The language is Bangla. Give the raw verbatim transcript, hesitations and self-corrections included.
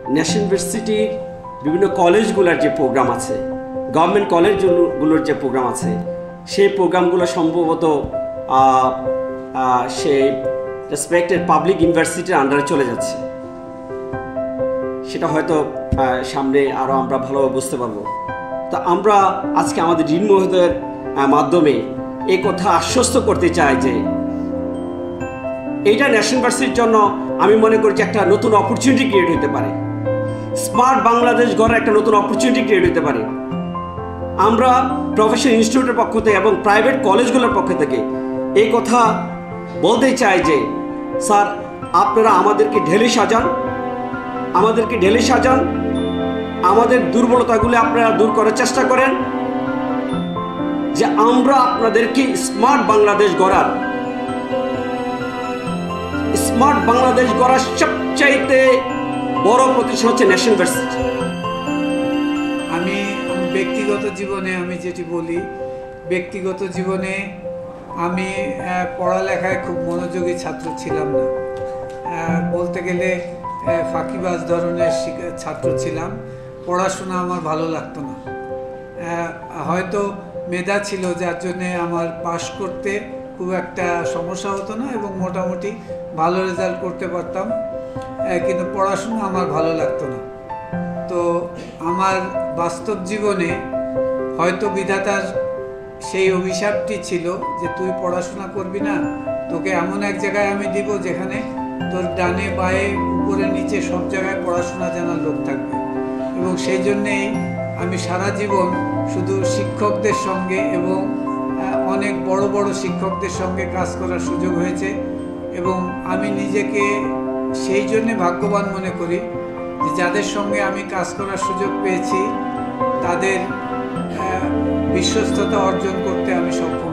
ন্যাশনাল ইউনিভার্সিটির বিভিন্ন কলেজগুলোর যে প্রোগ্রাম আছে, গভর্নমেন্ট কলেজগুলোর যে প্রোগ্রাম আছে, সেই প্রোগ্রামগুলো সম্ভবত সেই রেসপেক্টেড পাবলিক ইউনিভার্সিটির আন্ডারে চলে যাচ্ছে। সেটা হয়তো সামনে আরও আমরা ভালোভাবে বুঝতে পারবো। তো আমরা আজকে আমাদের ডিন মহোদয়ের মাধ্যমে এই কথা আশ্বস্ত করতে চাই যে এইটা ন্যাশনাল ইউনিভার্সিটির জন্য আমি মনে করি যে একটা নতুন অপরচুনিটি ক্রিয়েট হতে পারে, স্মার্ট বাংলাদেশ গড়ার একটা নতুন অপরচুনিটি ক্রিয়েট হতে পারে। আমরা প্রফেশনাল ইনস্টিটিউটের পক্ষ থেকে এবং প্রাইভেট কলেজগুলোর পক্ষ থেকে এই কথা বলতে চাই যে স্যার, আপনারা আমাদেরকে ঢেলে সাজান, আমাদেরকে ঢেলে সাজান আমাদের দুর্বলতাগুলো আপনারা দূর করার চেষ্টা করেন, যে আমরা আপনাদেরকে স্মার্ট বাংলাদেশ গড়ার স্মার্ট বাংলাদেশ গড়ার সবচাইতে বড় প্রতিষ্ঠান হচ্ছে ন্যাশনাল ইউনিভার্সিটি। আমি ব্যক্তিগত জীবনে আমি যেটি বলি, ব্যক্তিগত জীবনে আমি পড়ালেখায় খুব মনোযোগী ছাত্র ছিলাম না, বলতে গেলে ফাঁকিবাজ ধরনের ছাত্র ছিলাম। পড়াশোনা আমার ভালো লাগতো না, হয়তো মেধা ছিল যার জন্যে আমার পাশ করতে খুব একটা সমস্যা হতো না এবং মোটামুটি ভালো রেজাল্ট করতে পারতাম, কিন্তু পড়াশোনা আমার ভালো লাগতো না। তো আমার বাস্তব জীবনে হয়তো বিধাতার সেই অভিশাপটি ছিল যে তুই পড়াশোনা করবি না, তোকে এমন এক জায়গায় আমি দিব যেখানে তোর ডানে বায়ে উপরে নিচে সব জায়গায় পড়াশোনা জানার লোক থাকবে। এবং সেই জন্যেই আমি সারা জীবন শুধু শিক্ষকদের সঙ্গে এবং অনেক বড় বড় শিক্ষকদের সঙ্গে কাজ করার সুযোগ হয়েছে এবং আমি নিজেকে সেই জন্যে ভাগ্যবান মনে করি যে যাদের সঙ্গে আমি কাজ করার সুযোগ পেয়েছি তাদের বিশ্বস্ততা অর্জন করতে আমি সক্ষম।